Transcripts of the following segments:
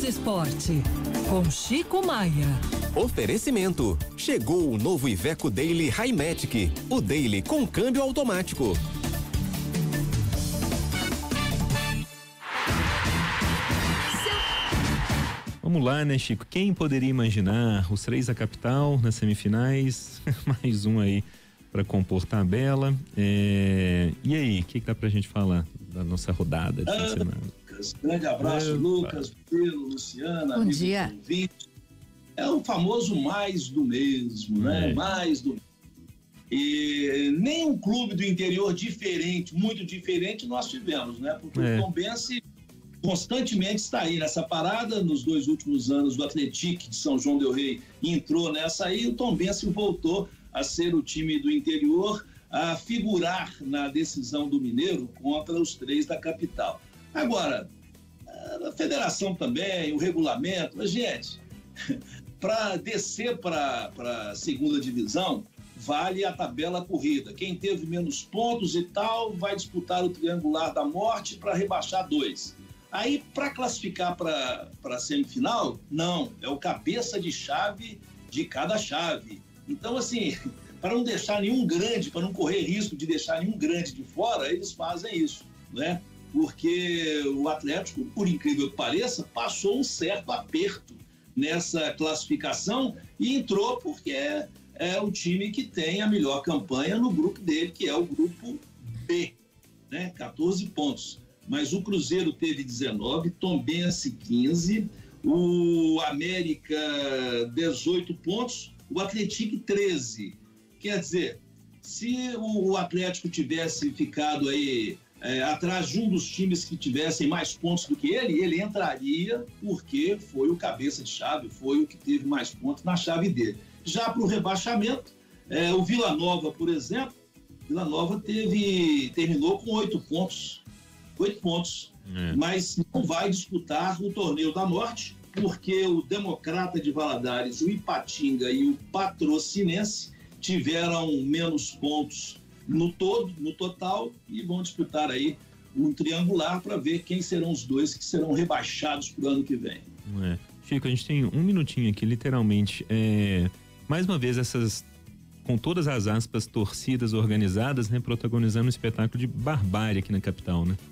News Esporte, com Chico Maia. Oferecimento. Chegou o novo Iveco Daily Highmatic, o Daily com câmbio automático. Vamos lá, né, Chico? Quem poderia imaginar os 3 da capital nas semifinais? Mais um aí para compor tabela. E aí, o que dá pra gente falar da nossa rodada de fim de semana? Lucas, grande abraço, Lucas, Pedro, Luciana, bom dia. Ouvinte. É o famoso mais do mesmo, né? Mais do mesmo. E nenhum clube do interior diferente, muito diferente, nós tivemos, né? Porque o Tombense constantemente está aí nessa parada. Nos 2 últimos anos, o Atlético de São João del Rei entrou nessa aí, o Tombense voltou a ser o time do interior a figurar na decisão do Mineiro contra os 3 da capital. Agora, a federação também, o regulamento, gente, para descer para a segunda divisão, vale a tabela corrida. Quem teve menos pontos e tal, vai disputar o triangular da morte para rebaixar 2. Aí, para classificar para a semifinal, não, é o cabeça de chave de cada chave. Então, assim, para não deixar nenhum grande, para não correr risco de deixar nenhum grande de fora, eles fazem isso, né? Porque o Atlético, por incrível que pareça, passou um certo aperto nessa classificação e entrou porque é o time que tem a melhor campanha no grupo dele, que é o grupo B, né? 14 pontos. Mas o Cruzeiro teve 19, Tombense 15, o América 18 pontos, o Atlético 13. Quer dizer, se o Atlético tivesse ficado aí atrás de um dos times que tivessem mais pontos do que ele entraria porque foi o cabeça de chave, foi o que teve mais pontos na chave dele. Já para o rebaixamento, o Vila Nova, por exemplo, Vila Nova terminou com 8 pontos. 8 pontos, mas não vai disputar o Torneio da Morte, porque o Democrata de Valadares, o Ipatinga e o Patrocinense tiveram menos pontos no total, e vão disputar aí um triangular para ver quem serão os 2 que serão rebaixados para o ano que vem. Chico, a gente tem um minutinho aqui, literalmente. Mais uma vez, com todas as aspas, torcidas organizadas, né, protagonizando um espetáculo de barbárie aqui na capital, né?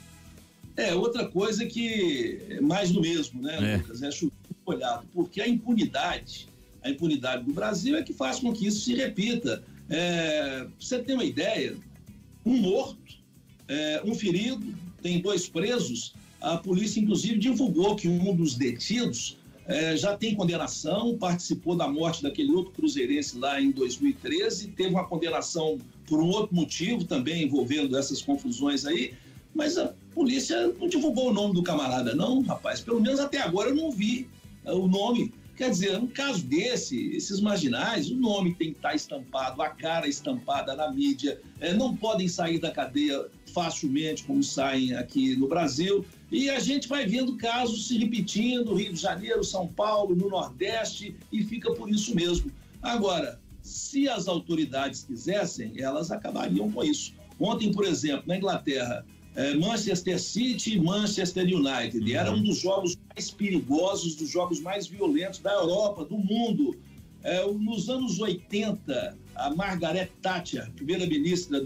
Outra coisa que é mais do mesmo, né, Lucas? É chover molhado, porque a impunidade do Brasil é que faz com que isso se repita. Pra você ter uma ideia, um morto, um ferido, tem 2 presos. A polícia, inclusive, divulgou que um dos detidos já tem condenação, participou da morte daquele outro cruzeirense lá em 2013, teve uma condenação por um outro motivo também envolvendo essas confusões aí, mas a polícia não divulgou o nome do camarada não, rapaz. Pelo menos até agora eu não vi o nome. Quer dizer, no caso esses marginais, o nome tem que estar estampado, a cara estampada na mídia, não podem sair da cadeia facilmente como saem aqui no Brasil, e a gente vai vendo casos se repetindo, Rio de Janeiro, São Paulo, no Nordeste, e fica por isso mesmo. Agora, se as autoridades quisessem, elas acabariam com isso. Ontem, por exemplo, na Inglaterra, Manchester City e Manchester United, era um dos jogos mais perigosos, dos jogos mais violentos da Europa, do mundo. Nos anos 80, a Margaret Thatcher, primeira-ministra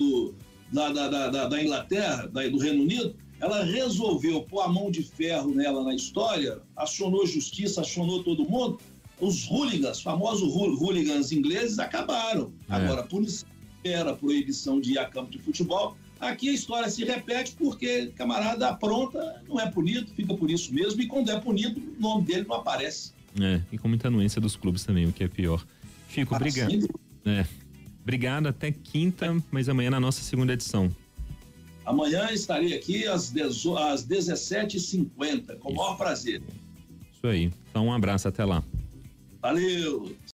da Inglaterra, do Reino Unido, ela resolveu pôr a mão de ferro nela na história, acionou justiça, acionou todo mundo. Os hooligans, famosos hooligans ingleses, acabaram. Agora, a punição era a proibição de ir a campo de futebol. Aqui a história se repete porque camarada apronta, não é punido, fica por isso mesmo, e quando é punido, o nome dele não aparece. E com muita anuência dos clubes também, o que é pior. Chico, obrigado. Obrigado, até quinta, mas amanhã na nossa segunda edição. Amanhã estarei aqui às 17h50, com o maior prazer. Isso aí. Então um abraço, até lá. Valeu!